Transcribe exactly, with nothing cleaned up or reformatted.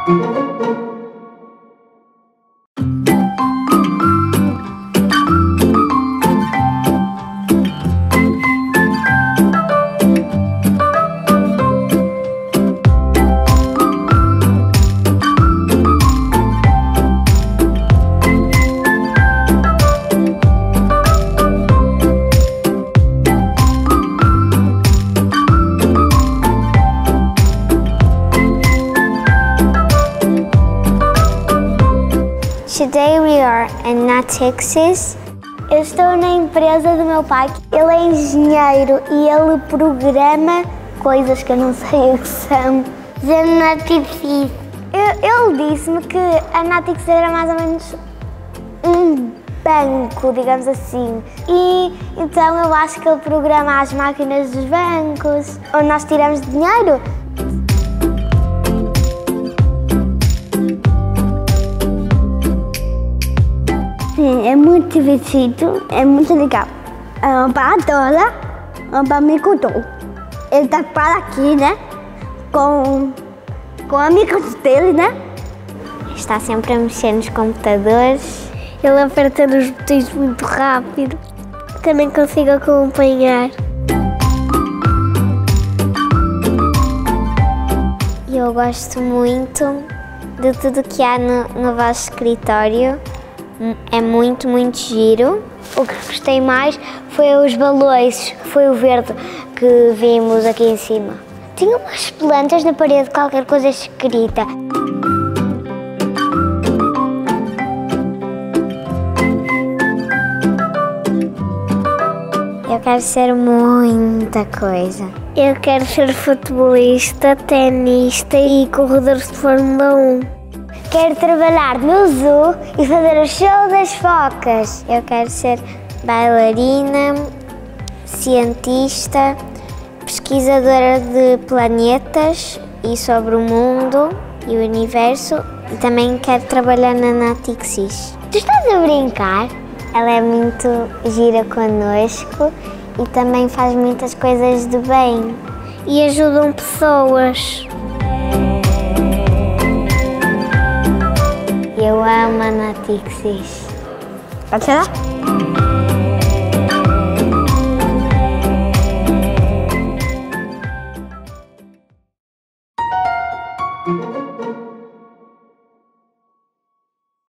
Today we are in Natixis. Eu estou na empresa do meu pai. Ele é engenheiro e ele programa coisas que eu não sei o que são. Natixis. Ele disse-me que a Natixis era mais ou menos um banco, digamos assim. E então eu acho que ele programa as máquinas dos bancos, onde nós tiramos dinheiro. Sim, é muito divertido, é muito legal. O pai adora, o pai me contou. Ele está para aqui, né? Com, com amigos dele, né? Está sempre a mexer nos computadores. Ele aperta os botões muito rápido. Também consigo acompanhar. Eu gosto muito de tudo que há no, no vosso escritório. É muito, muito giro. O que gostei mais foi os balões, foi o verde que vimos aqui em cima. Tinha umas plantas na parede, qualquer coisa escrita. Eu quero ser muita coisa. Eu quero ser futebolista, tenista e corredor de Fórmula um. Quero trabalhar no zoo e fazer o show das focas. Eu quero ser bailarina, cientista, pesquisadora de planetas e sobre o mundo e o universo. E também quero trabalhar na Natixis. Tu estás a brincar? Ela é muito gira connosco e também faz muitas coisas de bem. E ajudam pessoas. Eu amo a Natixis. Pode ser lá?